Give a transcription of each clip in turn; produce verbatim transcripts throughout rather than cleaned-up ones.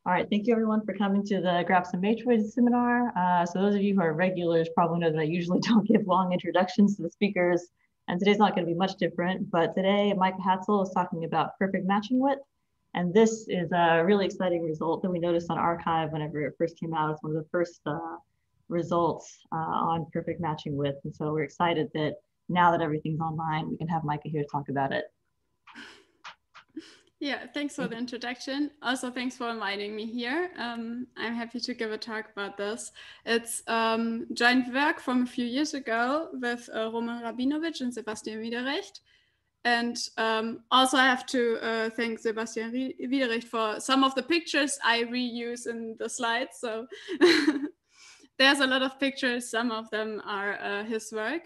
All right, thank you everyone for coming to the Graphs and Matroids seminar. Uh, so those of you who are regulars probably know that I usually don't give long introductions to the speakers, and today's not going to be much different, but today Mike Hatzel is talking about perfect matching width. And this is a really exciting result that we noticed on arXiv whenever it first came out. It's one of the first uh, results uh, on perfect matching width. And so we're excited that now that everything's online, we can have Micah here to talk about it. Yeah, thanks for the introduction. Also, thanks for inviting me here. Um, I'm happy to give a talk about this. It's um, joint work from a few years ago with uh, Roman Rabinovich and Sebastian Wiederrecht. And um, also I have to uh, thank Sebastian Wiederrecht for some of the pictures I reuse in the slides. So there's a lot of pictures. Some of them are uh, his work.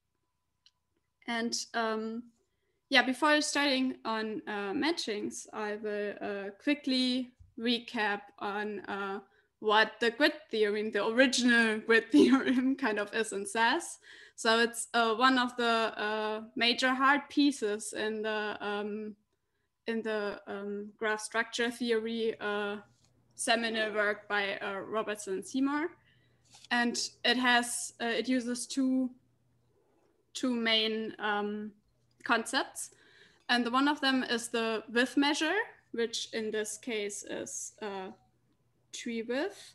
And um, yeah, before starting on uh, matchings, I will uh, quickly recap on uh, what the grid theorem, the original grid theorem kind of is and says. So it's uh, one of the uh, major hard pieces in the, um, in the um, graph structure theory uh, seminal work by uh, Robertson and Seymour. And it has, uh, it uses two, two main um, concepts. And the one of them is the width measure, which in this case is uh, tree width,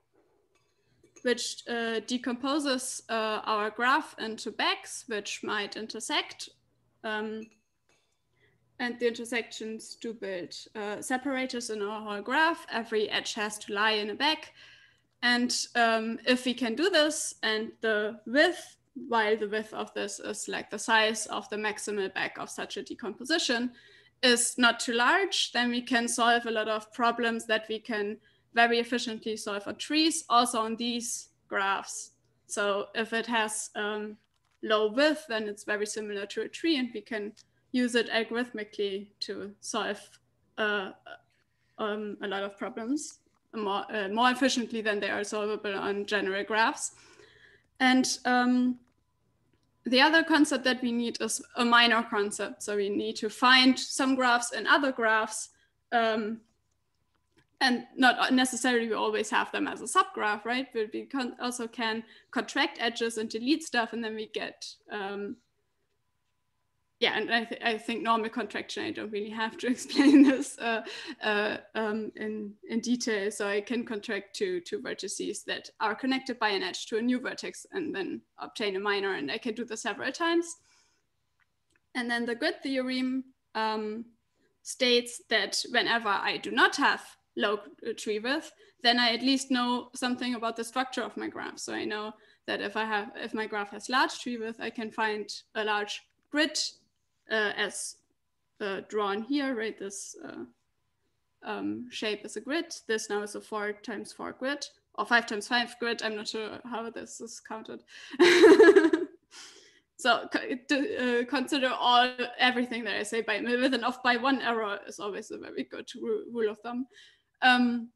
which uh, decomposes uh, our graph into backs, which might intersect. Um, and the intersections do build uh, separators in our whole graph. Every edge has to lie in a back. And um, if we can do this, and the width, while the width of this is like the size of the maximal back of such a decomposition, is not too large, then we can solve a lot of problems that we can very efficiently solve on trees, also on these graphs. So if it has um, low width, then it's very similar to a tree, and we can use it algorithmically to solve uh, um, a lot of problems more, uh, more efficiently than they are solvable on general graphs. And um, the other concept that we need is a minor concept. So we need to find some graphs in other graphs, um, and not necessarily we always have them as a subgraph, right? But we can also can contract edges and delete stuff, and then we get, um, yeah, and I, th I think normal contraction, I don't really have to explain this uh, uh, um, in, in detail. So I can contract two, two vertices that are connected by an edge to a new vertex and then obtain a minor, and I can do this several times. And then the grid theorem um, states that whenever I do not have low tree width, then I at least know something about the structure of my graph. So I know that if I have, if my graph has large tree width, I can find a large grid uh, as uh, drawn here, right? This uh, um, shape is a grid. This now is a four times four grid, or five times five grid. I'm not sure how this is counted. So uh, consider all everything that I say by with an off by one error is always a very good rule of thumb. Um,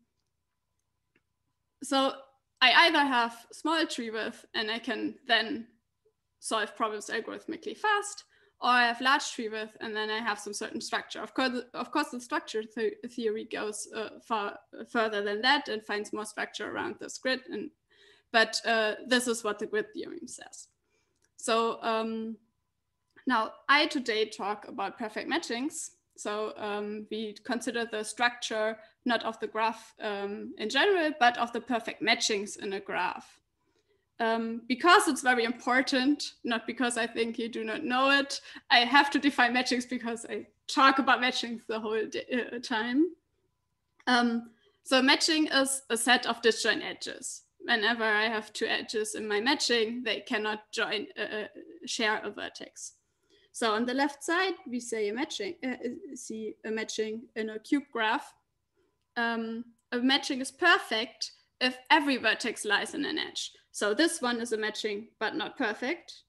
so I either have small tree width and I can then solve problems algorithmically fast, or I have large tree width and then I have some certain structure. Of course, of course, the structure th theory goes uh, far further than that and finds more structure around this grid. And but uh, this is what the grid theorem says. So um, now I today talk about perfect matchings. So um, we consider the structure not of the graph um, in general, but of the perfect matchings in a graph. Um, because it's very important, not because I think you do not know it, I have to define matchings because I talk about matchings the whole uh, time. Um, so matching is a set of disjoint edges. Whenever I have two edges in my matching, they cannot join, uh, share a vertex. So on the left side, we say a matching, uh, see a matching in a cube graph. Um, a matching is perfect if every vertex lies in an edge. So this one is a matching, but not perfect.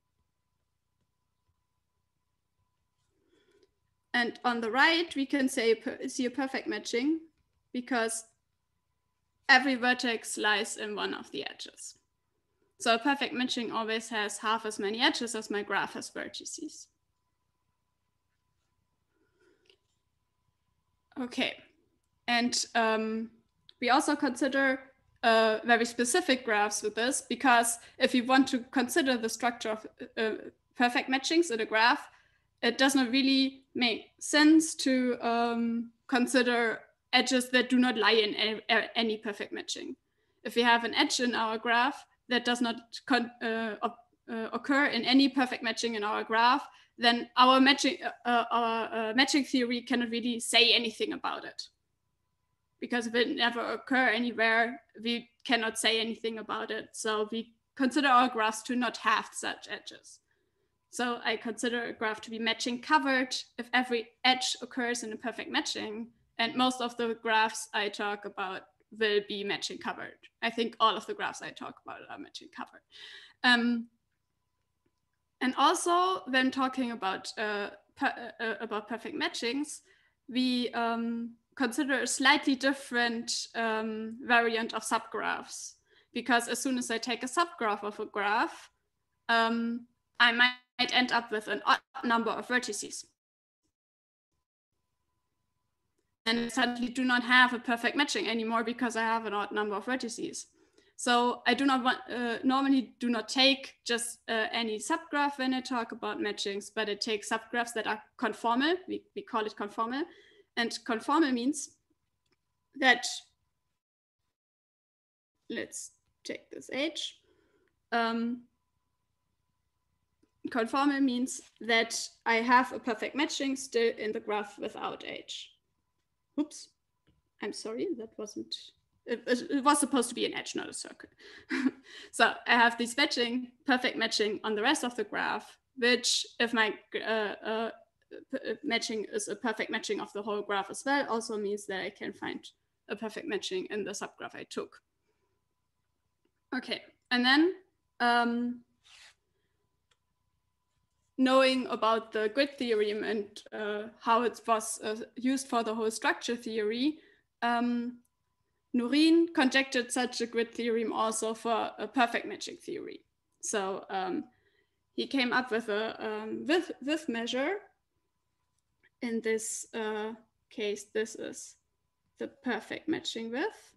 And on the right, we can say see a perfect matching because every vertex lies in one of the edges. So a perfect matching always has half as many edges as my graph has vertices. Okay, And um, we also consider uh, very specific graphs with this, because if you want to consider the structure of uh, perfect matchings in a graph, it does not really make sense to um, consider edges that do not lie in any, any perfect matching. If we have an edge in our graph that does not con uh, uh, occur in any perfect matching in our graph, then our matching, uh, our uh, matching theory cannot really say anything about it. Because if it never occur anywhere, we cannot say anything about it. So we consider our graphs to not have such edges. So I consider a graph to be matching covered if every edge occurs in a perfect matching. And most of the graphs I talk about will be matching covered. I think all of the graphs I talk about are matching covered. Um, and also when talking about, uh, per, uh, about perfect matchings, we um, consider a slightly different um, variant of subgraphs. Because as soon as I take a subgraph of a graph, um, I might might end up with an odd number of vertices. And I suddenly do not have a perfect matching anymore because I have an odd number of vertices. So I do not want, uh, normally do not take just uh, any subgraph when I talk about matchings, but I take subgraphs that are conformal. We, we call it conformal. And conformal means that, let's take this H. Um, Conformal means that I have a perfect matching still in the graph without H. Oops, I'm sorry, that wasn't, it, it was supposed to be an edge, not a circle. So I have this matching, perfect matching on the rest of the graph, which if my uh, uh, matching is a perfect matching of the whole graph as well, also means that I can find a perfect matching in the subgraph I took. Okay, and then, um, knowing about the grid theorem and uh, how it was uh, used for the whole structure theory, um, Noreen conjectured such a grid theorem also for a perfect matching theory. So um, he came up with a um, width, width measure. In this uh, case, this is the perfect matching width.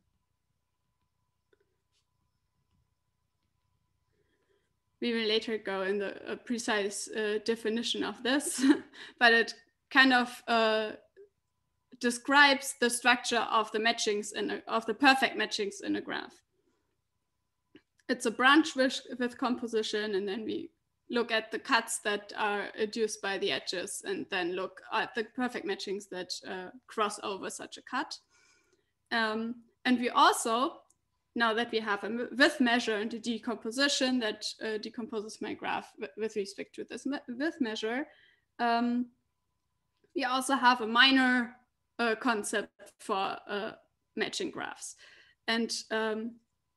We will later go in the a precise uh, definition of this, but it kind of uh, describes the structure of the matchings in a, of the perfect matchings in a graph. It's a branch with, with composition, and then we look at the cuts that are induced by the edges, and then look at the perfect matchings that uh, cross over such a cut. Um, and we also, now that we have a width measure and a decomposition that uh, decomposes my graph with respect to this width measure, um, we also have a minor uh, concept for uh, matching graphs. And um,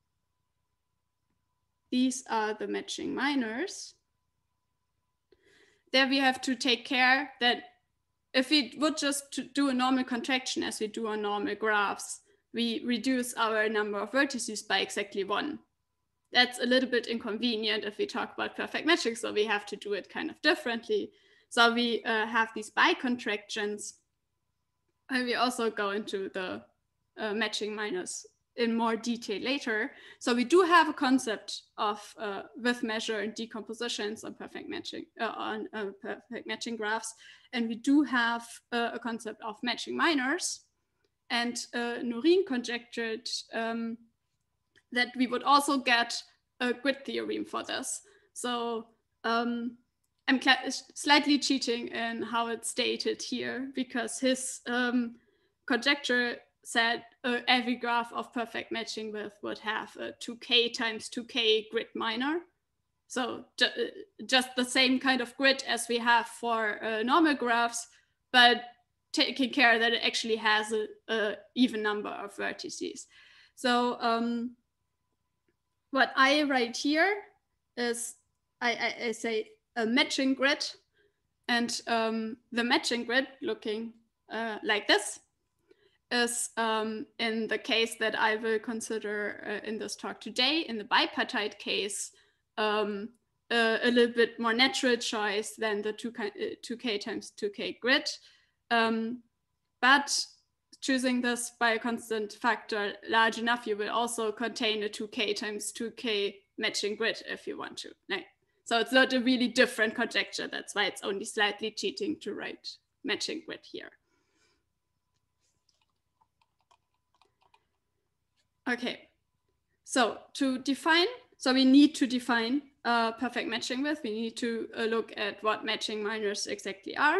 these are the matching minors. There we have to take care that if we would just do a normal contraction as we do on normal graphs, we reduce our number of vertices by exactly one. That's a little bit inconvenient if we talk about perfect matching, so we have to do it kind of differently. So we uh, have these bicontractions, and we also go into the uh, matching minors in more detail later. So we do have a concept of uh, width measure and decompositions on perfect matching uh, on uh, perfect matching graphs, and we do have uh, a concept of matching minors. And uh, Noreen conjectured um, that we would also get a grid theorem for this. So um, I'm slightly cheating in how it's stated here, because his um, conjecture said uh, every graph of perfect matching width would have a two K times two K grid minor. So ju just the same kind of grid as we have for uh, normal graphs, but taking care that it actually has a, a even number of vertices. So um, what I write here is I, I, I say a matching grid, and um, the matching grid looking uh, like this is um, in the case that I will consider uh, in this talk today, in the bipartite case, um, uh, a little bit more natural choice than the two K, uh, two K times two K grid. Um, but choosing this by a constant factor large enough, you will also contain a two K times two K matching grid if you want to. Right? So it's not a really different conjecture. That's why it's only slightly cheating to write matching grid here. Okay, so to define, so we need to define uh, perfect matching width. We need to uh, look at what matching minors exactly are.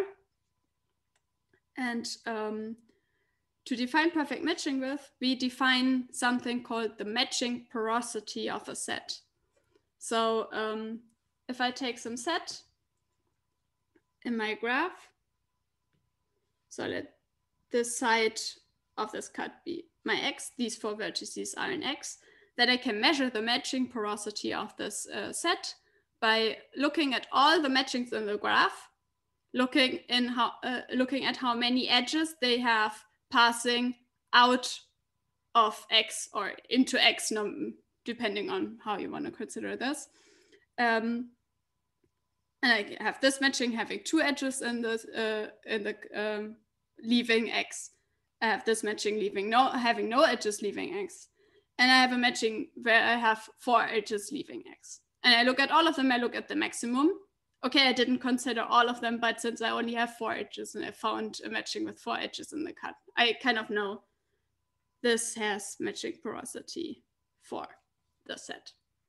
And um, to define perfect matching width, we define something called the matching porosity of a set. So um, if I take some set in my graph, so let this side of this cut be my X, these four vertices are in X, that I can measure the matching porosity of this uh, set by looking at all the matchings in the graph, looking in how uh, looking at how many edges they have passing out of X or into X, depending on how you want to consider this. Um, and I have this matching having two edges in the uh, in the um, leaving X. I have this matching leaving no having no edges leaving X, and I have a matching where I have four edges leaving X. And I look at all of them. I look at the maximum. Okay, I didn't consider all of them, but since I only have four edges and I found a matching with four edges in the cut, I kind of know this has matching porosity for the set.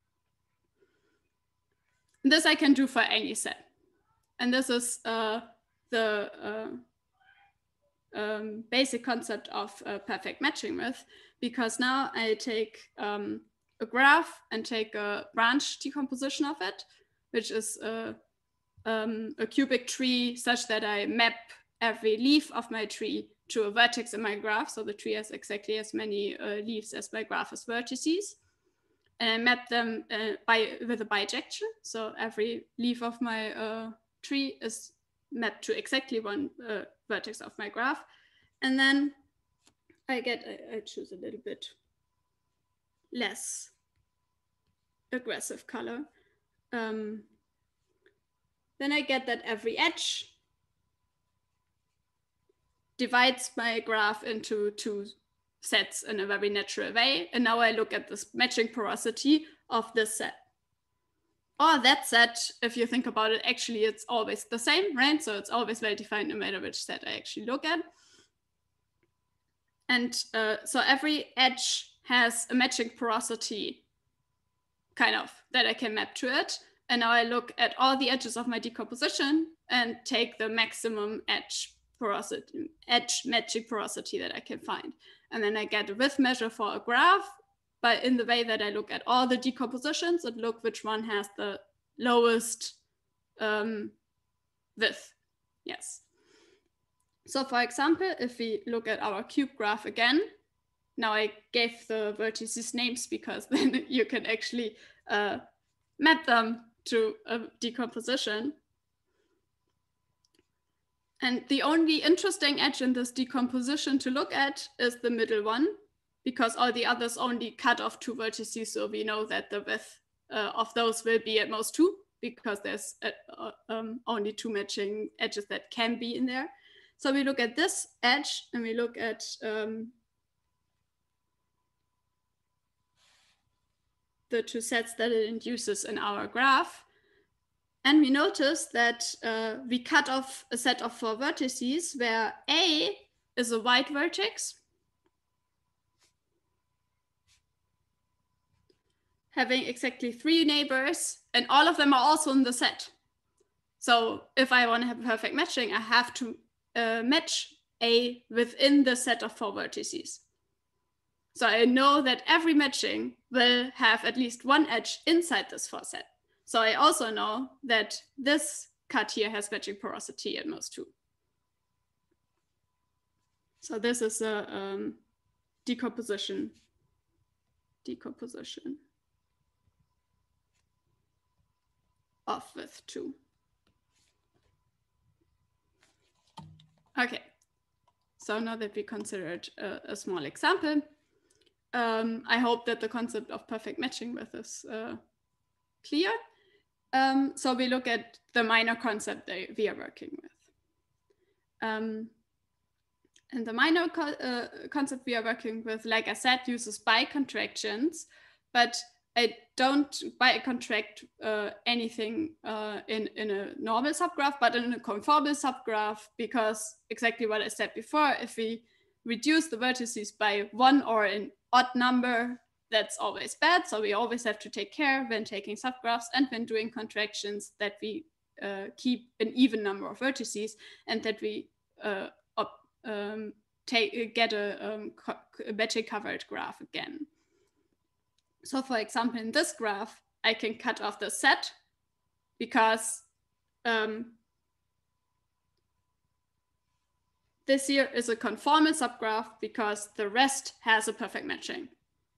This I can do for any set. And this is uh, the uh, um, basic concept of uh, perfect matching width, because now I take um, a graph and take a branch decomposition of it, which is uh, Um, a cubic tree such that I map every leaf of my tree to a vertex in my graph. So the tree has exactly as many uh, leaves as my graph has vertices. And I map them uh, by, with a bijection. So every leaf of my uh, tree is mapped to exactly one uh, vertex of my graph. And then I get, I, I choose a little bit less aggressive color. Um, Then I get that every edge divides my graph into two sets in a very natural way. And now I look at this matching porosity of this set. Or that set, if you think about it, actually it's always the same, right? So it's always well defined no matter which set I actually look at. And uh, so every edge has a matching porosity, kind of, that I can map to it. And now I look at all the edges of my decomposition and take the maximum edge porosity, edge matching porosity that I can find. And then I get a width measure for a graph, but in the way that I look at all the decompositions and look which one has the lowest um, width. Yes. So for example, if we look at our cube graph again, now I gave the vertices names because then you can actually uh, map them to a decomposition. And the only interesting edge in this decomposition to look at is the middle one, because all the others only cut off two vertices. So we know that the width uh, of those will be at most two, because there's uh, um, only two matching edges that can be in there. So we look at this edge and we look at um, the two sets that it induces in our graph. And we notice that uh, we cut off a set of four vertices where A is a white vertex, having exactly three neighbors, and all of them are also in the set. So if I want to have perfect matching, I have to uh, match A within the set of four vertices. So I know that every matching will have at least one edge inside this four set. So I also know that this cut here has matching porosity at most two. So this is a um, decomposition, decomposition of width two. Okay, so now that we considered a, a small example, um, I hope that the concept of perfect matching width is uh, clear. Um, so we look at the minor concept that we are working with. Um, And the minor co uh, concept we are working with, like I said, uses bicontractions, but I don't bicontract uh, anything uh, in, in a normal subgraph, but in a conformal subgraph, because exactly what I said before, if we reduce the vertices by one or an odd number, that's always bad. So we always have to take care when taking subgraphs and when doing contractions that we uh, keep an even number of vertices, and that we uh, um, take, get a, um, a matching covered graph again. So for example, in this graph, I can cut off the set because um, this here is a conformal subgraph because the rest has a perfect matching.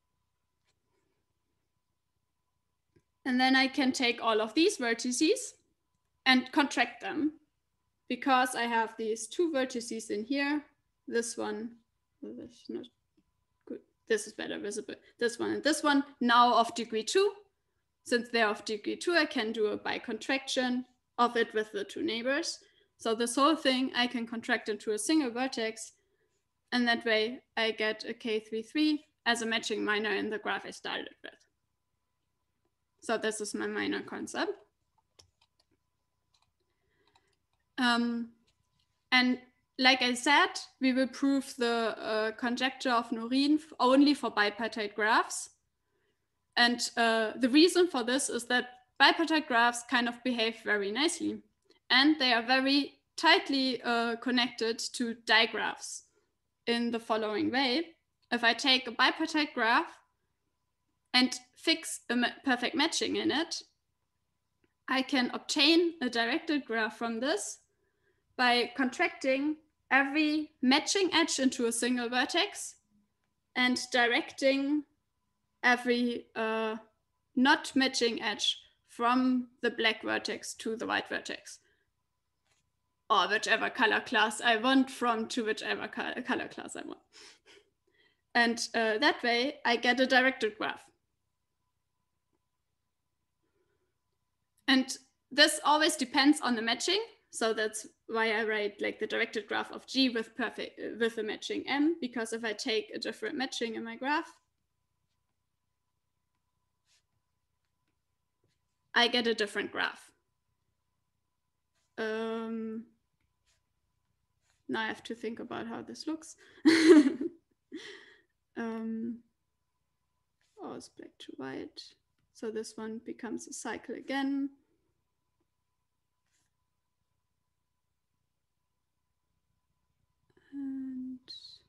And then I can take all of these vertices and contract them, because I have these two vertices in here. This one, oh, that's not good. This is better visible. This one and this one, now of degree two. Since they're of degree two, I can do a bicontraction of it with the two neighbors. So this whole thing I can contract into a single vertex, and that way I get a K three three as a matching minor in the graph I started with. So this is my minor concept. Um, and like I said, we will prove the uh, conjecture of Noreen only for bipartite graphs. And uh, the reason for this is that bipartite graphs kind of behave very nicely, and they are very tightly uh, connected to digraphs in the following way. If I take a bipartite graph and fix a perfect matching in it, I can obtain a directed graph from this by contracting every matching edge into a single vertex and directing every uh, not matching edge from the black vertex to the white vertex, or whichever color class I want from to whichever color, color class I want. And uh, that way I get a directed graph. And this always depends on the matching. So that's why I write like the directed graph of G with perfect with a matching M, because if I take a different matching in my graph, I get a different graph. Um, now I have to think about how this looks. um, oh, it's black to white. So this one becomes a cycle again. And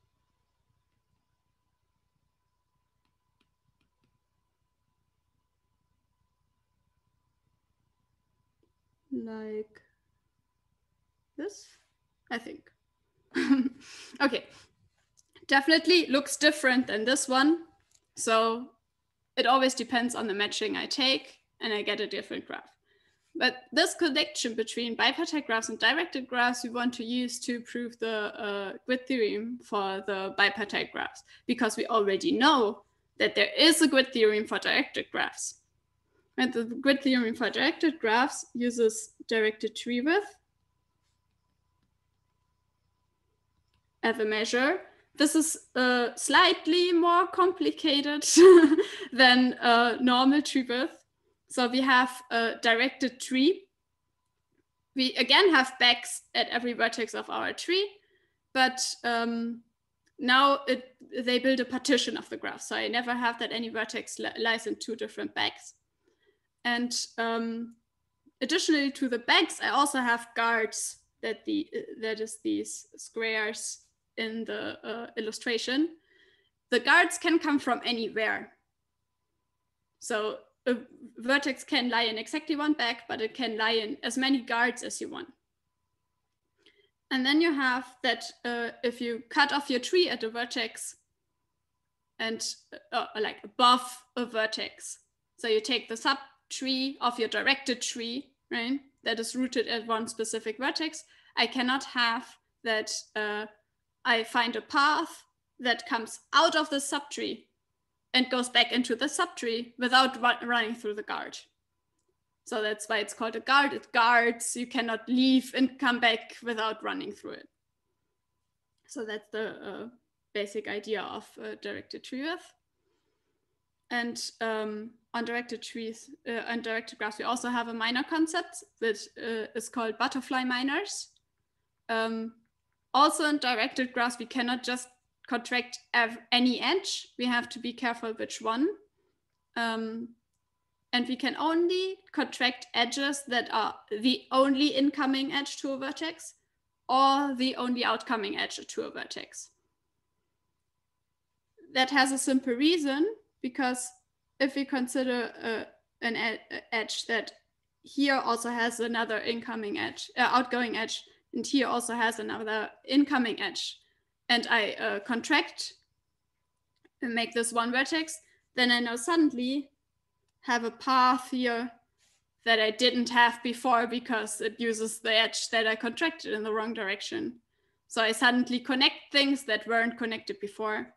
like this, I think. Okay, definitely looks different than this one. So it always depends on the matching I take, and I get a different graph. But this connection between bipartite graphs and directed graphs we want to use to prove the uh, grid theorem for the bipartite graphs, because we already know that there is a grid theorem for directed graphs. And the grid theorem for directed graphs uses directed tree width as a measure. This is uh, slightly more complicated than uh, normal tree width. So we have a directed tree. We again have backs at every vertex of our tree, but um, now it, they build a partition of the graph. So I never have that any vertex li lies in two different backs. And um, additionally to the backs, I also have guards that, the, that is these squares in the uh, illustration. The guards can come from anywhere. So a vertex can lie in exactly one back, but it can lie in as many guards as you want. And then you have that uh, if you cut off your tree at a vertex and uh, like above a vertex, so you take the subtree of your directed tree, right, that is rooted at one specific vertex, I cannot have that uh, I find a path that comes out of the subtree and goes back into the subtree without run running through the guard. So that's why it's called a guard. It guards, you cannot leave and come back without running through it. So that's the uh, basic idea of uh, directed tree width. And um, on directed trees, uh, on directed graphs, we also have a minor concept that uh, is called butterfly minors. Um, also in directed graphs, we cannot just contract any edge. We have to be careful which one. Um, and we can only contract edges that are the only incoming edge to a vertex or the only outcoming edge to a vertex. That has a simple reason, because if we consider uh, an ed edge that here also has another incoming edge, uh, outgoing edge, and here also has another incoming edge, and I uh, contract and make this one vertex, then I now suddenly have a path here that I didn't have before because it uses the edge that I contracted in the wrong direction. So I suddenly connect things that weren't connected before.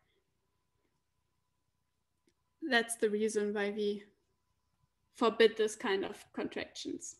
That's the reason why we forbid this kind of contractions.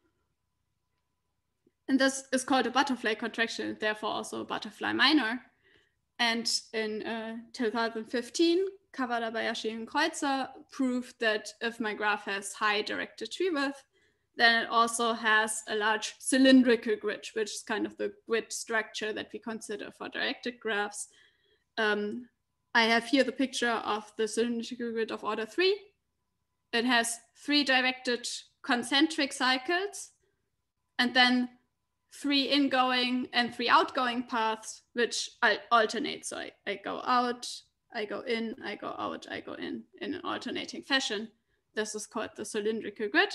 And this is called a butterfly contraction, therefore also a butterfly minor. And in uh, two thousand fifteen, Kawada-Bayashi and Kreuzer proved that if my graph has high directed tree width, then it also has a large cylindrical grid, which is kind of the grid structure that we consider for directed graphs. Um, I have here the picture of the cylindrical grid of order three. It has three directed concentric cycles, and then three ingoing and three outgoing paths, which I alternate. So I, I go out, I go in, I go out, I go in, in an alternating fashion. This is called the cylindrical grid.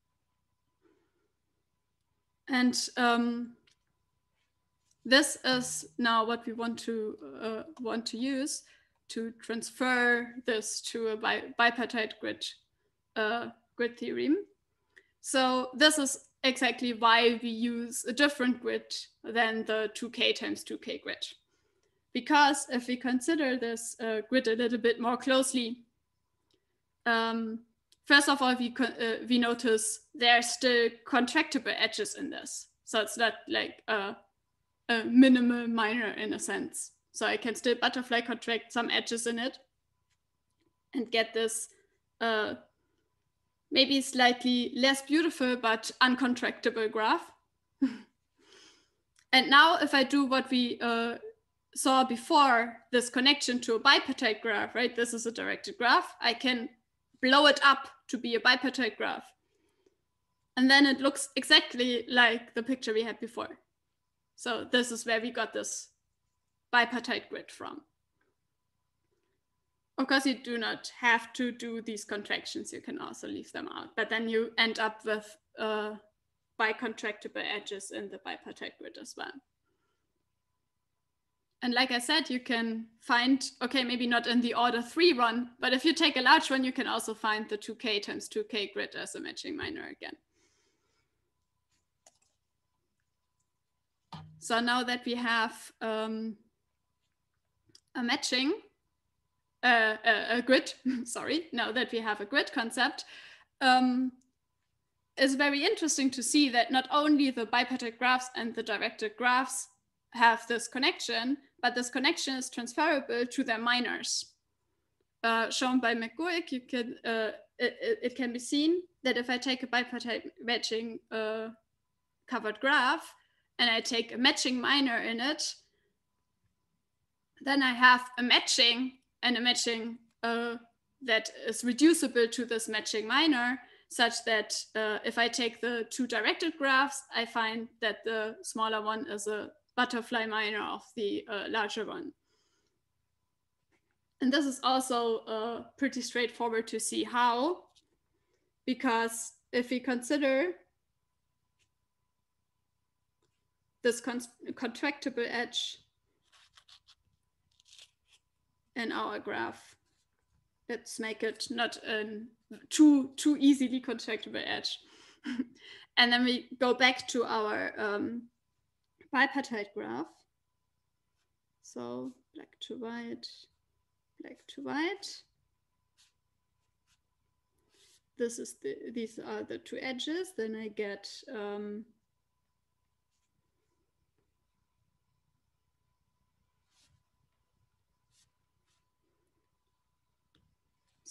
And um, this is now what we want to uh, want to use to transfer this to a bi bipartite grid uh, grid theorem. So this is exactly why we use a different grid than the two K times two K grid. Because if we consider this uh, grid a little bit more closely, um, first of all, we, uh, we notice there are still contractible edges in this. So it's not like a, a minimal minor in a sense. So I can still butterfly contract some edges in it and get this uh, maybe slightly less beautiful, but uncontractable graph. And now if I do what we uh, saw before, this connection to a bipartite graph, right? This is a directed graph. I can blow it up to be a bipartite graph. And then it looks exactly like the picture we had before. So this is where we got this bipartite grid from. Of course, you do not have to do these contractions. You can also leave them out. But then you end up with uh, bicontractible edges in the bipartite grid as well. And like I said, you can find, okay, maybe not in the order three one, but if you take a large one, you can also find the two K times two K grid as a matching minor again. So now that we have um, a matching, uh, a, a grid, sorry, now that we have a grid concept, um, it's very interesting to see that not only the bipartite graphs and the directed graphs have this connection, but this connection is transferable to their minors. Uh, shown by McGoick, you can, uh, it, it can be seen that if I take a bipartite matching uh, covered graph and I take a matching minor in it, then I have a matching and a matching uh, that is reducible to this matching minor, such that uh, if I take the two directed graphs, I find that the smaller one is a butterfly minor of the uh, larger one. And this is also uh, pretty straightforward to see how, because if we consider this con contractible edge in our graph, let's make it not a too, too easily contractible edge. And then we go back to our um, bipartite graph. So black to white, black to white. This is the, these are the two edges. Then I get um,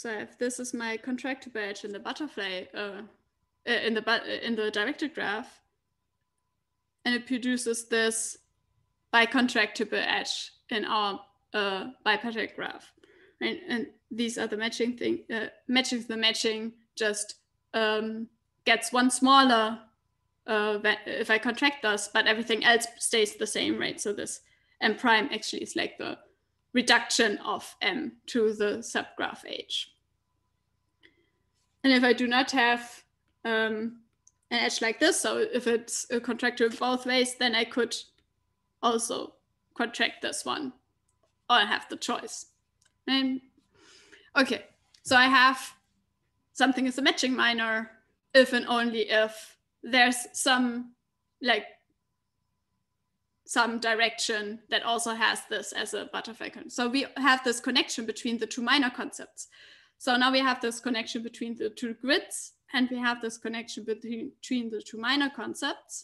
So if this is my contractible edge in the butterfly, uh, in the in the directed graph, and it produces this bicontractible edge in our uh, bipartite graph, right? And these are the matching thing. Uh, matching the matching just um, gets one smaller uh, if I contract those, but everything else stays the same, right? So this M prime actually is like the reduction of M to the subgraph H. And if I do not have um, an edge like this, so if it's uh, contractible both ways, then I could also contract this one, or I have the choice. And okay, so I have something is a matching minor if and only if there's some like some direction that also has this as a butterfly concept. So we have this connection between the two minor concepts. So now we have this connection between the two grids, and we have this connection between, between the two minor concepts.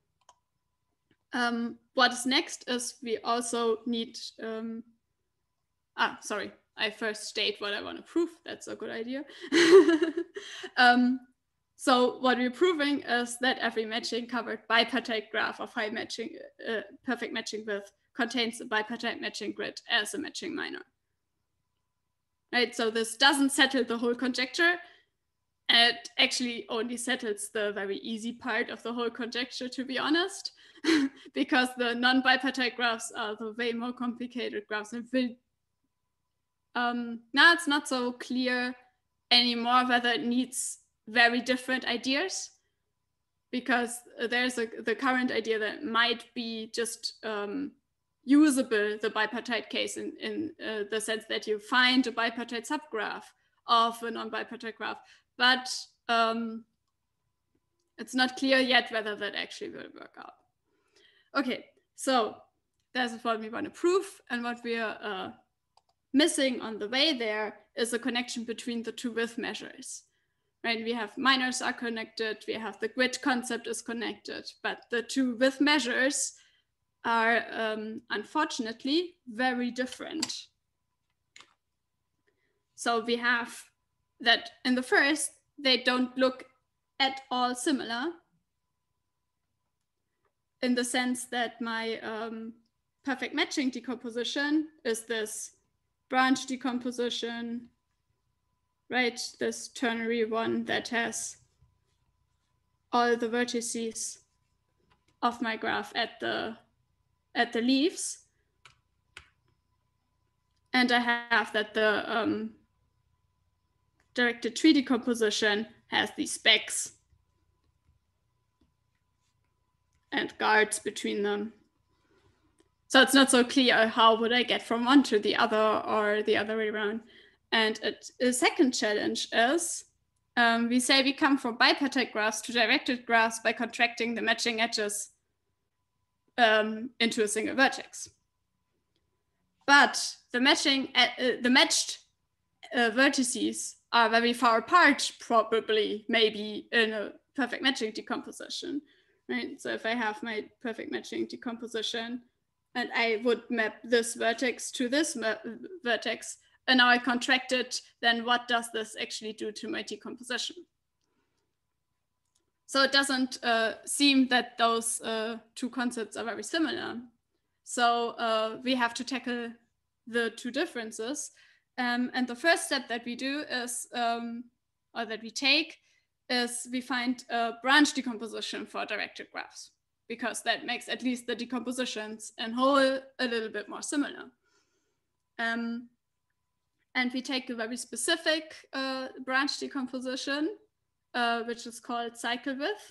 Um, what is next is we also need, um, ah, sorry, I first state what I want to prove. That's a good idea. um, so what we're proving is that every matching covered bipartite graph of high matching, uh, perfect matching width contains a bipartite matching grid as a matching minor. Right, so this doesn't settle the whole conjecture. It actually only settles the very easy part of the whole conjecture, to be honest, because the non-bipartite graphs are the way more complicated graphs. And will, um, now it's not so clear anymore whether it needs very different ideas, because there's a, the current idea that might be just um, usable, the bipartite case, in, in uh, the sense that you find a bipartite subgraph of a non-bipartite graph. But um, it's not clear yet whether that actually will work out. Okay, so that's what we want to prove. And what we are uh, missing on the way there is a connection between the two width measures. Right? We have minors are connected, we have the grid concept is connected, but the two width measures are um, unfortunately very different. So we have that in the first, they don't look at all similar, in the sense that my um, perfect matching decomposition is this branch decomposition, right? This ternary one that has all the vertices of my graph at the at the leaves. And I have that the um, directed tree decomposition has these specks and guards between them. So it's not so clear how would I get from one to the other or the other way around. And a, a second challenge is um, we say we come from bipartite graphs to directed graphs by contracting the matching edges um, into a single vertex. But the matching, uh, the matched uh, vertices are very far apart, probably, maybe in a perfect matching decomposition, right? So if I have my perfect matching decomposition and I would map this vertex to this vertex, and now I contract it, then what does this actually do to my decomposition? So it doesn't uh, seem that those uh, two concepts are very similar. So uh, we have to tackle the two differences. Um, and the first step that we do is, um, or that we take, is we find a branch decomposition for directed graphs, because that makes at least the decompositions in whole a little bit more similar. Um, and we take a very specific uh, branch decomposition, uh, which is called cycle width,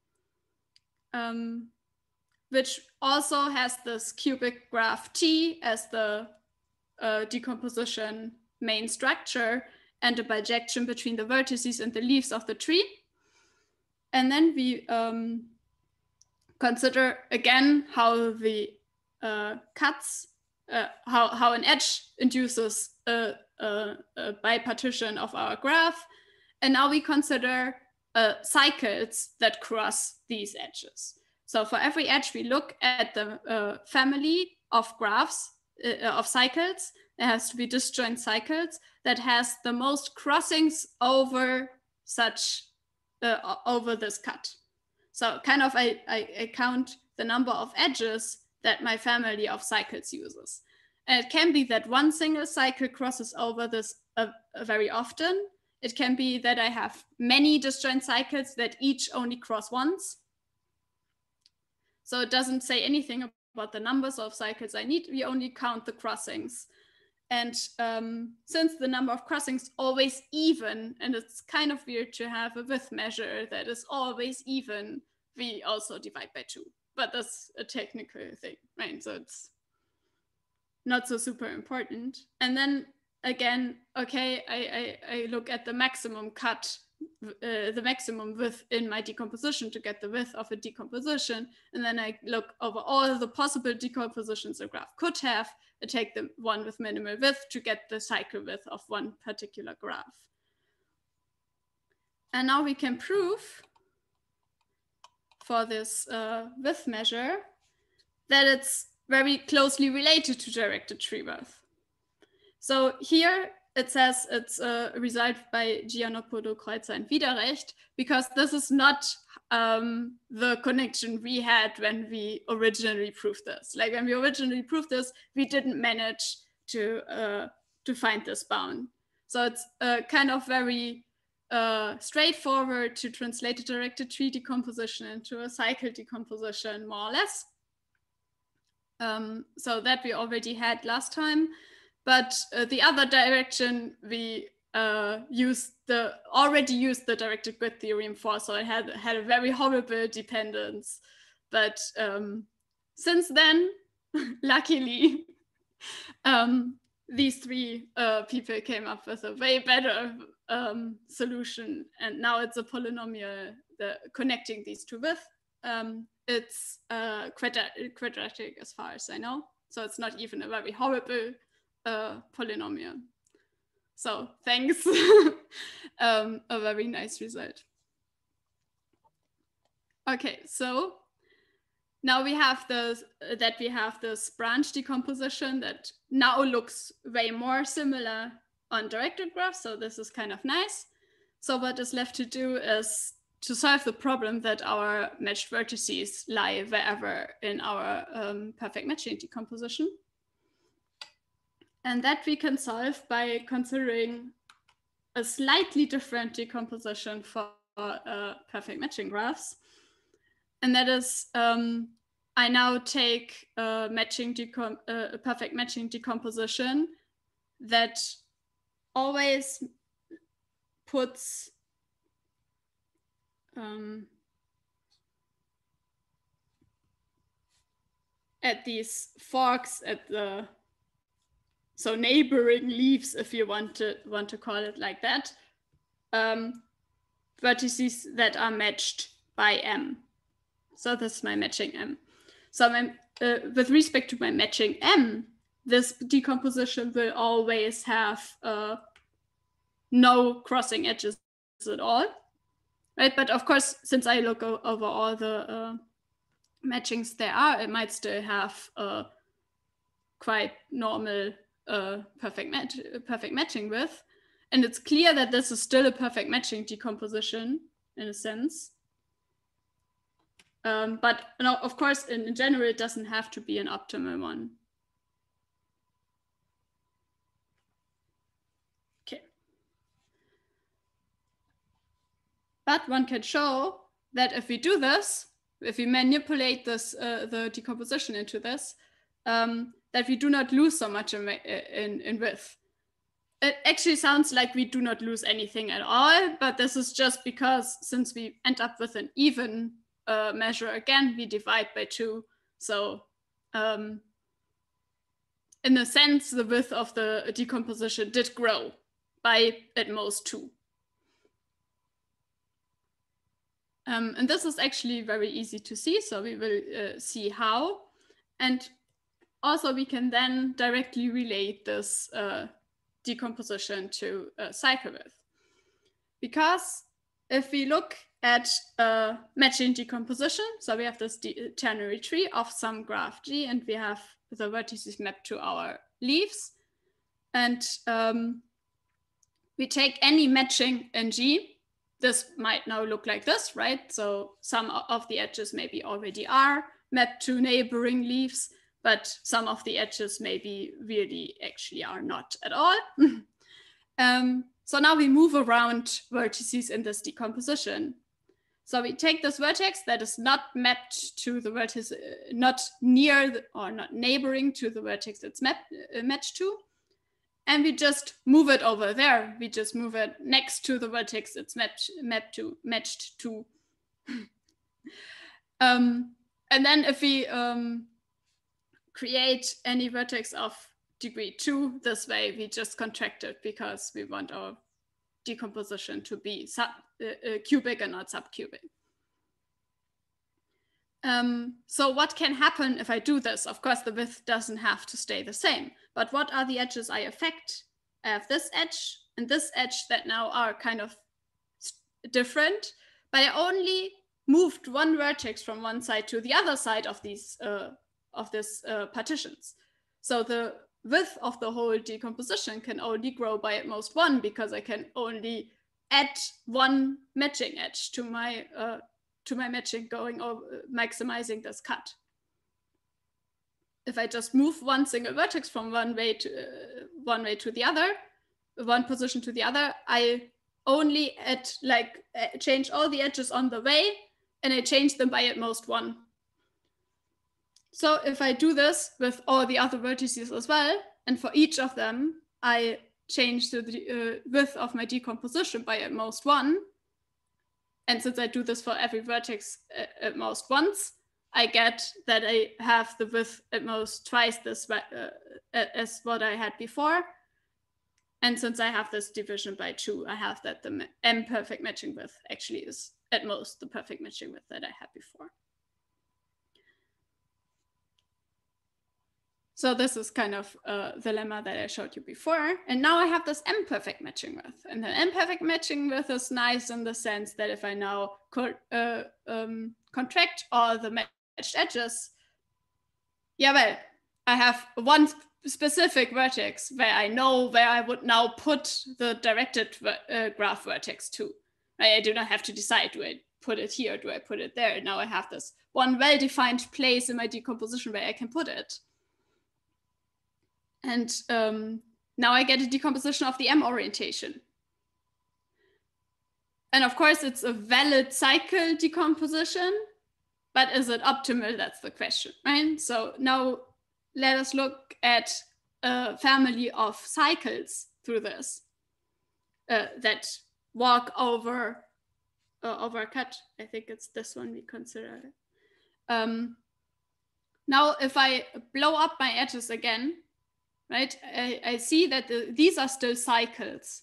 um, which also has this cubic graph T as the uh, decomposition main structure and a bijection between the vertices and the leaves of the tree. And then we um, consider again how the uh, cuts, uh, how, how an edge induces a, a, a bipartition of our graph. And now we consider uh, cycles that cross these edges. So for every edge, we look at the uh, family of graphs, uh, of cycles there has to be disjoint cycles that has the most crossings over such, uh, over this cut. So kind of I, I, I count the number of edges that my family of cycles uses. And it can be that one single cycle crosses over this uh, uh, very often. It can be that I have many disjoint cycles that each only cross once. So it doesn't say anything about the numbers of cycles I need. We only count the crossings. And um, since the number of crossings always even, and it's kind of weird to have a width measure that is always even, we also divide by two. But that's a technical thing, right? So it's not so super important. And then again, okay, I, I, I look at the maximum cut, uh, the maximum width in my decomposition to get the width of a decomposition. And then I look over all the possible decompositions a graph could have. I take the one with minimal width to get the cycle width of one particular graph. And now we can prove for this uh, width measure that it's very closely related to directed tree width. So here it says it's a result by Giannopoulou, Kreuzer, and Widerrecht, because this is not um, the connection we had when we originally proved this. Like when we originally proved this, we didn't manage to, uh, to find this bound. So it's uh, kind of very uh, straightforward to translate a directed tree decomposition into a cycle decomposition, more or less. Um, so that we already had last time. But uh, the other direction we uh, used the already used the directed grid theorem for, so it had had a very horrible dependence. But um, since then, luckily, um, these three uh, people came up with a way better um, solution, and now it's a polynomial the, connecting these two with. Um, it's uh, quadrat quadratic as far as I know, so it's not even a very horrible Uh, polynomial. So thanks, um, a very nice result. Okay, so now we have this, uh, that we have this branch decomposition that now looks way more similar on directed graphs. So this is kind of nice. So what is left to do is to solve the problem that our matched vertices lie wherever in our um, perfect matching decomposition. And that we can solve by considering a slightly different decomposition for uh, perfect matching graphs. And that is, um, I now take a, matching decom uh, a perfect matching decomposition that always puts um, at these forks at the so neighboring leaves, if you want to want to call it like that, um, vertices that are matched by M. So this is my matching M. So my, uh, with respect to my matching M, this decomposition will always have uh, no crossing edges at all, right? But of course, since I look over all the uh, matchings there are, it might still have a quite normal Uh, perfect, match, perfect matching with. And it's clear that this is still a perfect matching decomposition in a sense. Um, but no, of course, in, in general, it doesn't have to be an optimal one. Okay. But one can show that if we do this, if we manipulate this, uh, the decomposition into this, um, that we do not lose so much in, in, in width. It actually sounds like we do not lose anything at all, but this is just because since we end up with an even uh, measure again, we divide by two. So um, in a sense, the width of the decomposition did grow by at most two. Um, and this is actually very easy to see, so we will uh, see how. And also, we can then directly relate this uh, decomposition to uh, cycle width. Because if we look at uh, matching decomposition, so we have this ternary tree of some graph G, and we have the vertices mapped to our leaves. And um, we take any matching in G. This might now look like this, right? So some of the edges maybe already are mapped to neighboring leaves, but some of the edges maybe really actually are not at all. um, so now we move around vertices in this decomposition. So we take this vertex that is not mapped to the vertex, uh, not near the, or not neighboring to the vertex it's map, uh, matched to, and we just move it over there. We just move it next to the vertex it's mapped, mapped to, matched to. um, and then if we um, create any vertex of degree two this way, we just contract it because we want our decomposition to be sub uh, uh, cubic and not subcubic. Um, so what can happen if I do this? Of course, the width doesn't have to stay the same, but what are the edges I affect? I have this edge and this edge that now are kind of different, but I only moved one vertex from one side to the other side of these uh, of this uh, partitions. So the width of the whole decomposition can only grow by at most one because I can only add one matching edge to my uh, to my matching going over, maximizing this cut. If I just move one single vertex from one way to uh, one way to the other, one position to the other, I only add like uh, change all the edges on the way, and I change them by at most one. So if I do this with all the other vertices as well, and for each of them, I change the uh, width of my decomposition by at most one. And since I do this for every vertex at, at most once, I get that I have the width at most twice this uh, as what I had before. And since I have this division by two, I have that the M perfect matching width actually is at most the perfect matching width that I had before. So this is kind of uh, the lemma that I showed you before. And now I have this M-perfect matching width. And the M-perfect matching width is nice in the sense that if I now co uh, um, contract all the matched edges, yeah, well, I have one specific vertex where I know where I would now put the directed uh, graph vertex to. I, I do not have to decide, do I put it here, do I put it there? Now I have this one well-defined place in my decomposition where I can put it. And um, now I get a decomposition of the M orientation. And of course, it's a valid cycle decomposition, but is it optimal? That's the question, right? So now let us look at a family of cycles through this uh, that walk over, uh, over a cut. I think it's this one we consider. Um, now, if I blow up my edges again, right, I, I see that the, these are still cycles.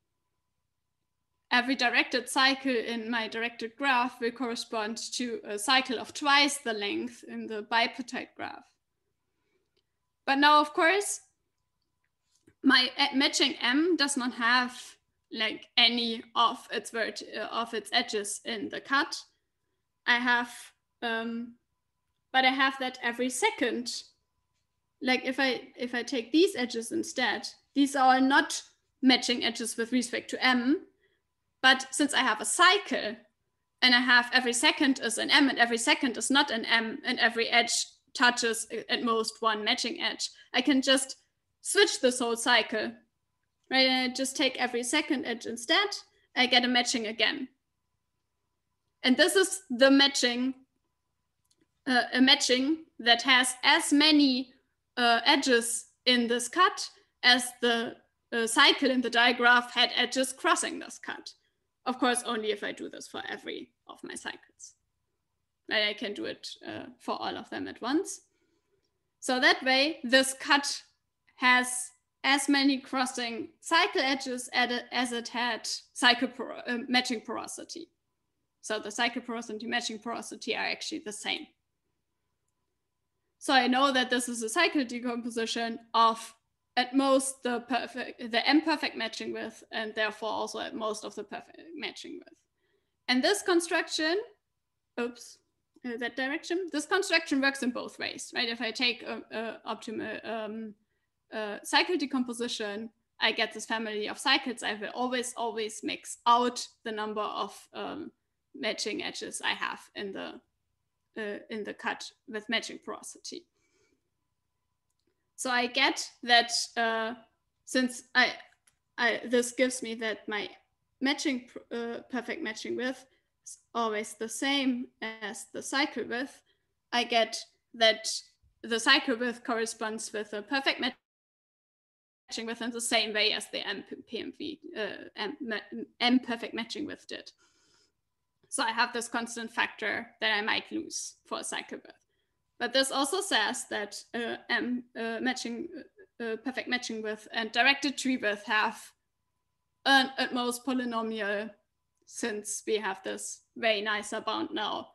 Every directed cycle in my directed graph will correspond to a cycle of twice the length in the bipartite graph. But now, of course, my matching M does not have like any of its vert uh, of its edges in the cut. I have, um, but I have that every second. Like if I if I take these edges instead, these are not matching edges with respect to M, but since I have a cycle and I have every second is an M and every second is not an M and every edge touches at most one matching edge, I can just switch this whole cycle, right? And I just take every second edge instead, I get a matching again. And this is the matching, uh, a matching that has as many Uh, edges in this cut as the uh, cycle in the digraph had edges crossing this cut. Of course, only if I do this for every of my cycles. Right? I can do it uh, for all of them at once. So that way, this cut has as many crossing cycle edges as it had cycle poro uh, matching porosity. So the cycle porosity and matching porosity are actually the same. So I know that this is a cycle decomposition of at most the perfect, the M perfect matching width, and therefore also at most of the perfect matching width. And this construction, oops, uh, that direction, this construction works in both ways, right? If I take a, a optimal um, uh, cycle decomposition, I get this family of cycles. I will always, always mix out the number of um, matching edges I have in the uh, in the cut with matching porosity. So I get that uh, since I, I this gives me that my matching uh, perfect matching width is always the same as the cycle width, I get that the cycle width corresponds with a perfect matching width in the same way as the M P M V, uh, M, M perfect matching width did. So I have this constant factor that I might lose for a cycle width. But this also says that uh, M uh, matching, uh, perfect matching width and directed tree width have an at most polynomial, since we have this very nicer bound now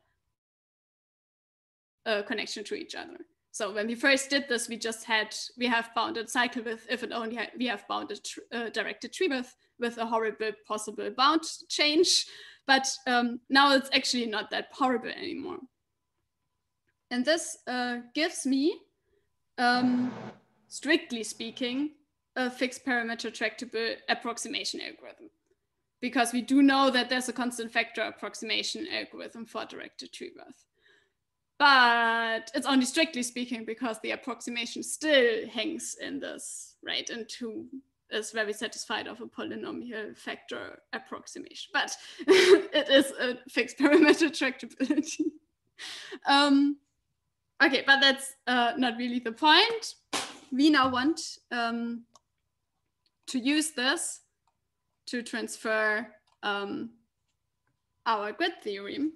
uh, connection to each other. So when we first did this, we just had, we have bounded cycle width if it only had, we have bounded uh, directed tree width with a horrible possible bound change. But um, now it's actually not that horrible anymore. And this uh, gives me, um, strictly speaking, a fixed parameter tractable approximation algorithm. Because we do know that there's a constant factor approximation algorithm for directed tree width. But it's only strictly speaking because the approximation still hangs in this, right? And two is very satisfied of a polynomial factor approximation. But it is a fixed parameter tractability. um, okay, but that's uh, not really the point. We now want um, to use this to transfer um, our grid theorem.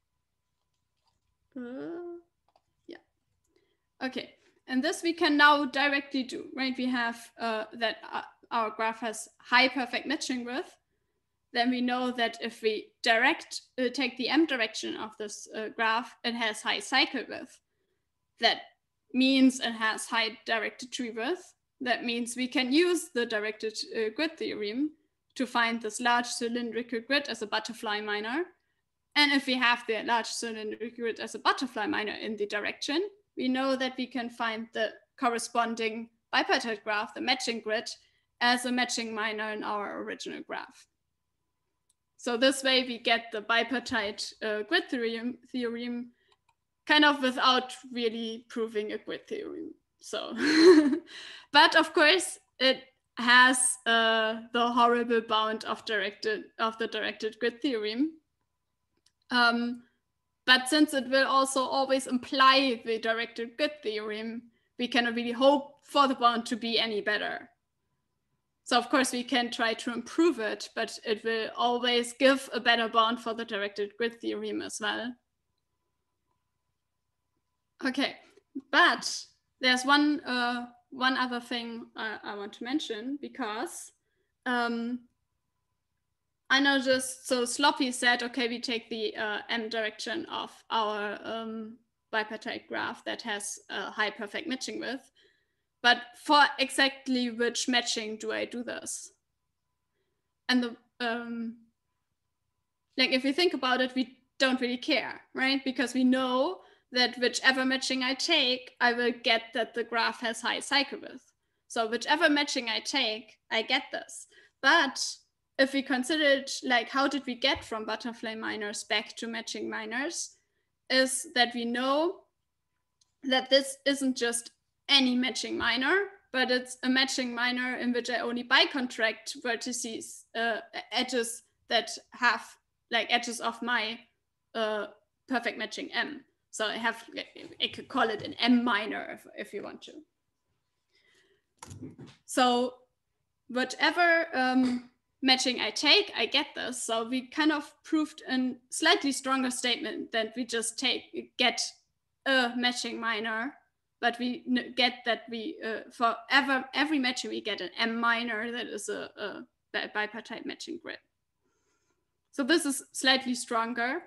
Uh, yeah. Okay, and this we can now directly do, right? We have uh, that uh, our graph has high perfect matching width. Then we know that if we direct uh, take the m direction of this uh, graph, it has high cycle width. That means it has high directed tree width. That means we can use the directed uh, grid theorem to find this large cylindrical grid as a butterfly minor. And if we have the large cylindrical grid as a butterfly minor in the direction, we know that we can find the corresponding bipartite graph, the matching grid, as a matching minor in our original graph. So this way we get the bipartite uh, grid theorem, theorem kind of without really proving a grid theorem. So, but of course it has uh, the horrible bound of directed of the directed grid theorem. Um, but since it will also always imply the directed grid theorem, we cannot really hope for the bound to be any better. So of course we can try to improve it, but it will always give a better bound for the directed grid theorem as well. Okay, but there's one uh, one other thing I, I want to mention, because um, I noticed, so Sloppy said, okay, we take the uh, m direction of our um, bipartite graph that has a high perfect matching width. But for exactly which matching do I do this? And the, um, like if we think about it, we don't really care, right? Because we know that whichever matching I take, I will get that the graph has high cycle width. So whichever matching I take, I get this. But if we consider it like, how did we get from butterfly minors back to matching minors, is that we know that this isn't just any matching minor, but it's a matching minor in which I only bicontract vertices, uh, edges that have like edges of my uh, perfect matching M. So I have, I could call it an M minor if, if you want to. So whatever um, matching I take, I get this. So we kind of proved a slightly stronger statement that we just take, get a matching minor, but we get that we, uh, for ever, every matching, we get an M minor that is a, a bipartite matching grid. So this is slightly stronger.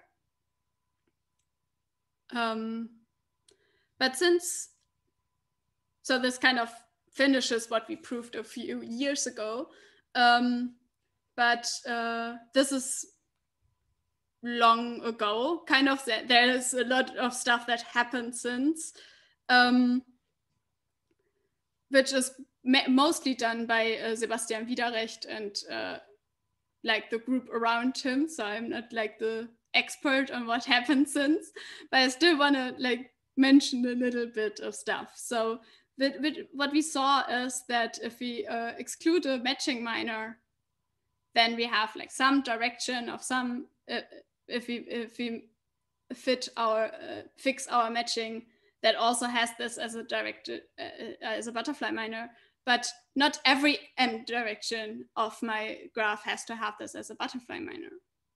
Um, but since, so this kind of finishes what we proved a few years ago, um, but uh, this is long ago, kind of, there is a lot of stuff that happened since, um, which is mostly done by uh, Sebastian Widerrecht and uh, like the group around him. So I'm not like the expert on what happened since, but I still want to like mention a little bit of stuff. So with, with, what we saw is that if we uh, exclude a matching minor, then we have like some direction of some, uh, if we if we fit our, uh, fix our matching, that also has this as a directed, uh, as a butterfly minor, but not every M direction of my graph has to have this as a butterfly minor.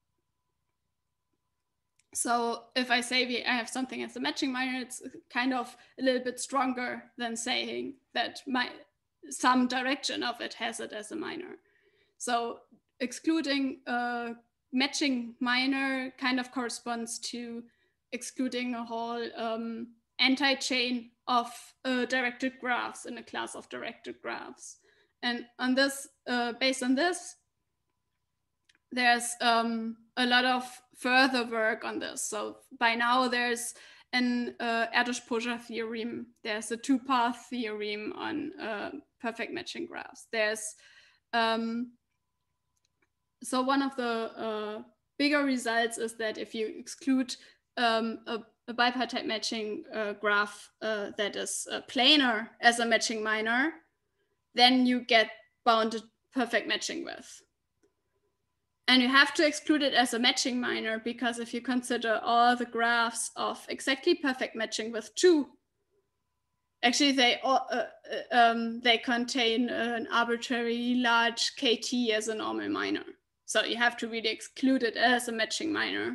So if I say we, I have something as a matching minor, it's kind of a little bit stronger than saying that my some direction of it has it as a minor. So excluding a matching minor kind of corresponds to excluding a whole um, anti-chain of uh, directed graphs in a class of directed graphs. And on this, uh, based on this, there's um, a lot of further work on this. So by now there's an uh, Erdős-Pozsar theorem. There's a two-path theorem on uh, perfect matching graphs. There's, um, so one of the uh, bigger results is that if you exclude um, a, a bipartite matching uh, graph uh, that is uh, planar as a matching minor, then you get bounded perfect matching with. And you have to exclude it as a matching minor, because if you consider all the graphs of exactly perfect matching with two, actually they all, uh, um, they contain an arbitrary large K T as a normal minor. So you have to really exclude it as a matching minor.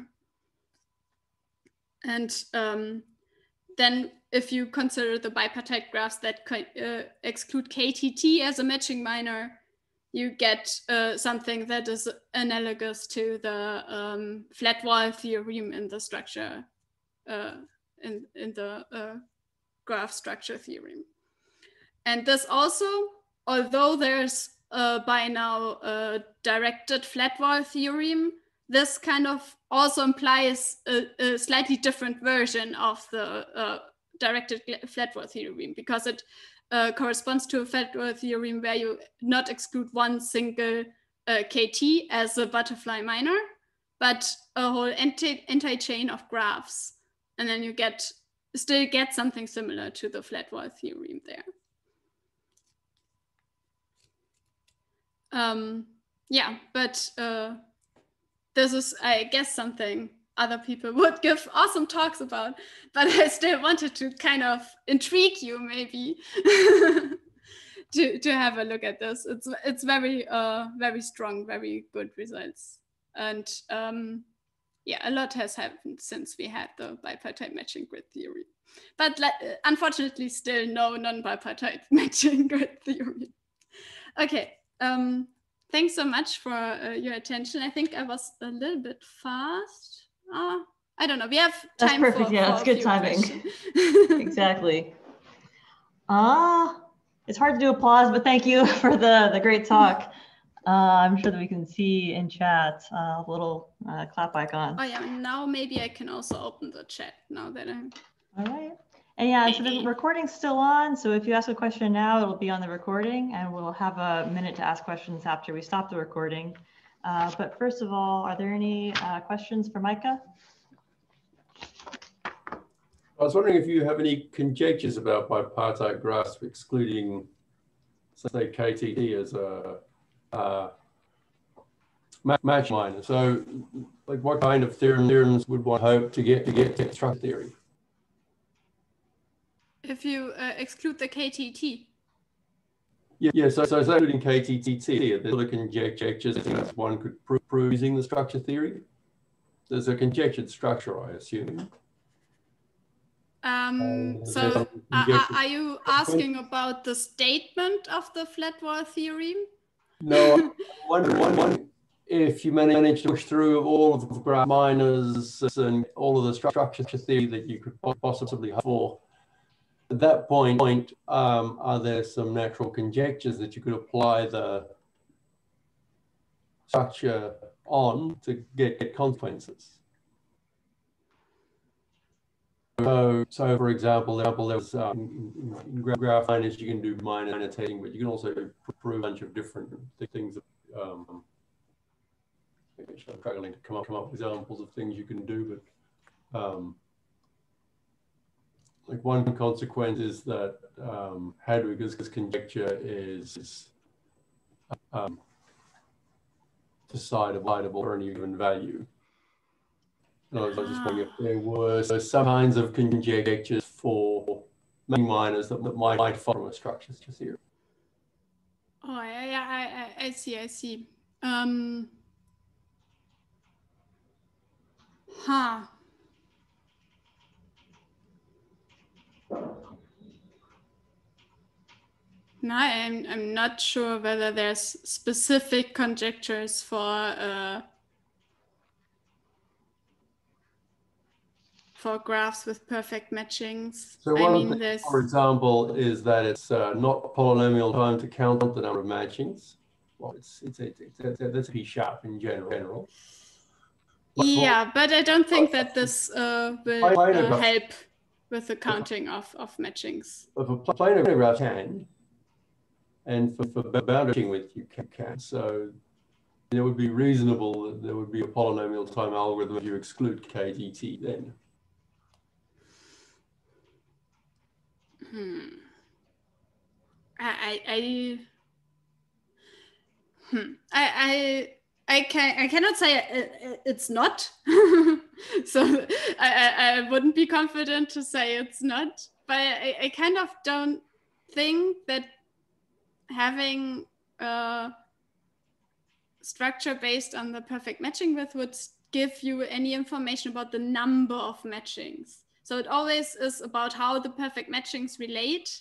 And um, then if you consider the bipartite graphs that uh, exclude K T T as a matching minor, you get uh, something that is analogous to the um, flat wall theorem in the structure, uh, in, in the uh, graph structure theorem. And this also, although there's uh, by now a directed flat wall theorem, this kind of also implies a, a slightly different version of the uh, directed flat wall theorem, because it Uh, corresponds to a flat wall theorem where you not exclude one single uh, K T as a butterfly minor, but a whole anti-chain of graphs. And then you get still get something similar to the flat wall theorem there. Um, yeah, but uh, this is, I guess, something other people would give awesome talks about, but I still wanted to kind of intrigue you maybe to, to have a look at this. It's, it's very, uh, very strong, very good results. And um, yeah, a lot has happened since we had the bipartite matching grid theory. But unfortunately, still no non-bipartite matching grid theory. Okay, um, thanks so much for uh, your attention. I think I was a little bit fast. Uh, I don't know. We have time. That's perfect. For, yeah, for that's good timing. Exactly. Ah, uh, it's hard to do applause, but thank you for the the great talk. Uh, I'm sure that we can see in chat uh, a little uh, clap icon. Oh yeah, now maybe I can also open the chat now that I'm. All right. And yeah, maybe. So the recording's still on. So if you ask a question now, it'll be on the recording, and we'll have a minute to ask questions after we stop the recording. Uh, but first of all, are there any uh, questions for Micah? I was wondering if you have any conjectures about bipartite graphs excluding, say, K T T as a uh, match minor. So, like, what kind of theorem, theorems would one hope to get to get to structure theory? If you uh, exclude the K T T. Yeah, yeah. So, so excluding K T T, there's other conjectures that one could prove, prove using the structure theory. There's a conjectured structure, I assume. Um, uh, so are, are you asking about the statement of the flat wall theorem? No, one, one, one, if you manage to push through all of the graph minors and all of the structure theory that you could possibly hope for, at that point, point um, are there some natural conjectures that you could apply the structure on to get, get consequences? So, so for example, there's um, in, in graph minus you can do minor annotating, but you can also prove a bunch of different things. Um, I'm struggling to come up, come up with examples of things you can do, but um, like one consequence is that um, Hadwiger's conjecture is um, decidable for any given value. And I was just wondering if there were some kinds of conjectures for minors that, that might follow from a structure theory. Oh, yeah, I, I, I see, I see. Um, huh. No, I'm, I'm not sure whether there's specific conjectures for uh, for graphs with perfect matchings. So I one mean, thing, there's... for example, is that it's uh, not polynomial time to count the number of matchings. Well, it's it's it's, it's, it's, it's P sharp in general. But yeah, but I don't think that this uh, will uh, help with the counting of, of matchings. But for planar graph can, and for, for boundary width you can, can. So it would be reasonable that there would be a polynomial time algorithm if you exclude K T T then. Hmm. I I I hmm. I, I I can I cannot say it, it's not. So I, I wouldn't be confident to say it's not. But I, I kind of don't think that having a structure based on the perfect matching width would give you any information about the number of matchings. So it always is about how the perfect matchings relate.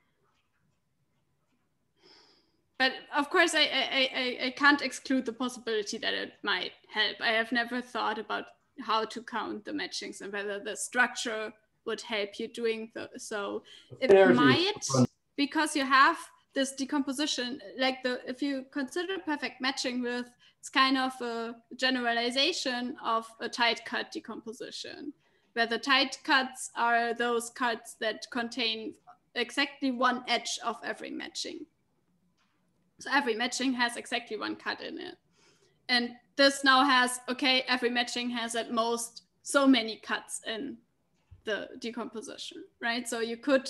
But of course, I, I, I, I can't exclude the possibility that it might help. I have never thought about how to count the matchings and whether the structure would help you doing the, so. It might, because you have this decomposition, like the if you consider perfect matching width, it's kind of a generalization of a tight cut decomposition, where the tight cuts are those cuts that contain exactly one edge of every matching. So every matching has exactly one cut in it. And this now has, okay, every matching has at most so many cuts in the decomposition, right? So you could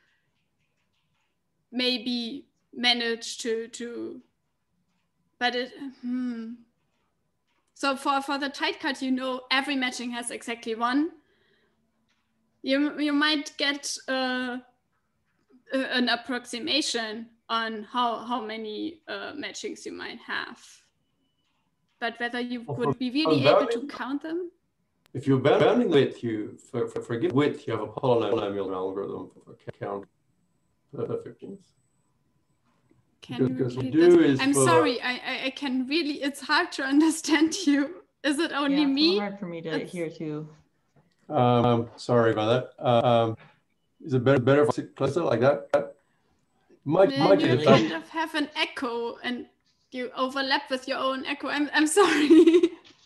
maybe manage to, to but it, hmm. So for, for the tight cut, you know, every matching has exactly one. You, you might get uh, an approximation on how, how many uh, matchings you might have. But whether you well, would be really able to count them? If you're bounding width, you for, for, for given width, you have a polynomial algorithm for count perfections. Can because you we do is I'm for, sorry, I, I, I can really, it's hard to understand you. Is it only yeah, it's me? It's hard for me to it's... hear too. Um, sorry about that. Um, is it better, better if I sit closer like that? Might, yeah, might you really kind of have an echo and you overlap with your own echo. I'm, I'm sorry.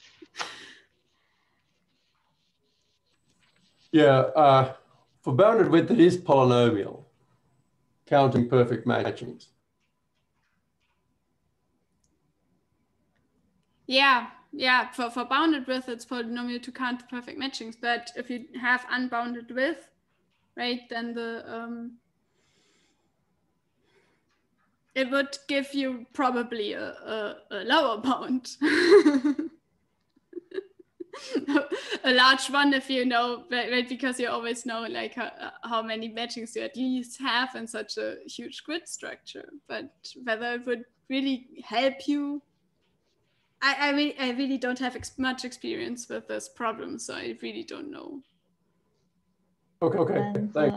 Yeah, uh, for bounded width, it is polynomial, counting perfect matchings. Yeah, yeah, for, for bounded width, it's polynomial to count the perfect matchings. But if you have unbounded width, right, then the um, it would give you probably a, a, a lower bound. A large one if you know, right, because you always know like how, how many matchings you at least have in such a huge grid structure. But whether it would really help you, I, I, really, I really don't have ex much experience with this problem, so I really don't know. Okay, okay, and, thanks. Uh,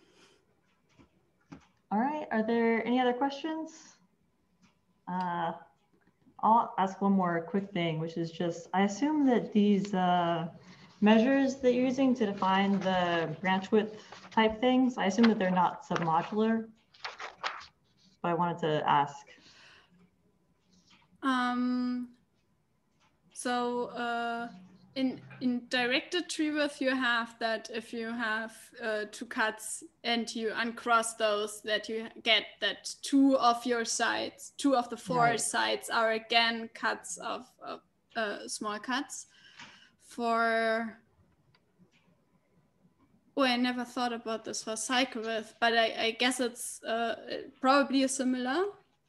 all right, are there any other questions? Uh, I'll ask one more quick thing, which is just, I assume that these uh, measures that you're using to define the branch width type things, I assume that they're not submodular, but I wanted to ask. Um, so uh, in in directed tree width, you have that if you have uh, two cuts and you uncross those, that you get that two of your sides, two of the four Right. sides are again cuts of, of uh, small cuts. For oh, I never thought about this for cycle width, but I, I guess it's uh, probably a similar.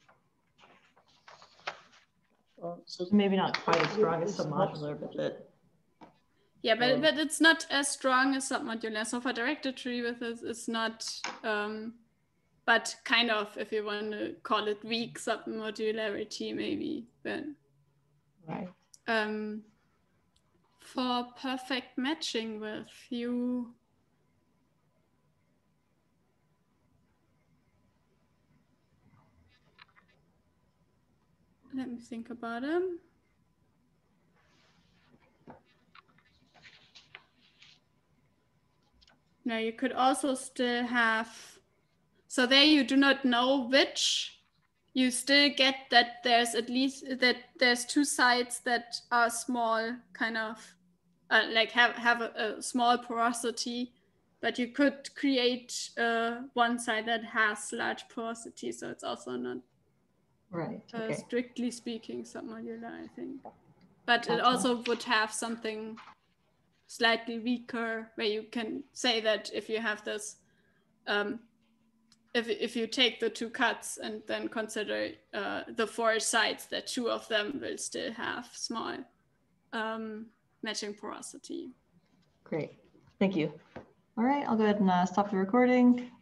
Uh, so Maybe not quite as strong as submodular, but it, Yeah, but, Um, but it's not as strong as submodular. So for directed tree width, it's, it's not, um, but kind of, if you want to call it weak submodularity, maybe. But right. um, for perfect matching width, you let me think about it. Now you could also still have, so there you do not know which, you still get that there's at least, that there's two sides that are small, kind of, uh, like have, have a, a small porosity, but you could create uh, one side that has large porosity, so it's also not, Right. uh, Okay. strictly speaking, submodular, I think. But it Gotcha. also would have something slightly weaker, where you can say that if you have this, um, if, if you take the two cuts and then consider uh, the four sides, that two of them will still have small um, matching porosity. Great. Thank you. All right, I'll go ahead and uh, stop the recording.